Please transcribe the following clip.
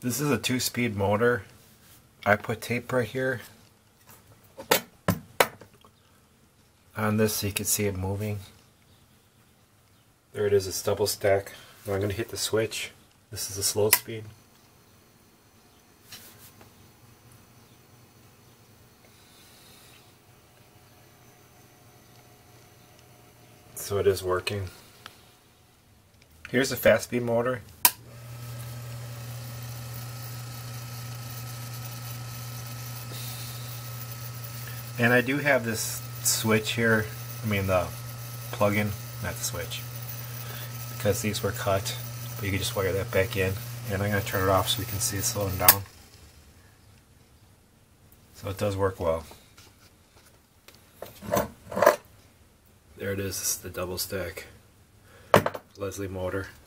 This is a 2-speed motor. I put tape right here on this so you can see it moving. There it is, it's double stack. Now I'm going to hit the switch. This is a slow speed. So it is working. Here's a fast speed motor. And I do have this switch here, the plug-in, not the switch, because these were cut, but you can just wire that back in. And I'm going to turn it off so we can see it slowing down. So it does work well. There it is, this is the double stack Leslie motor.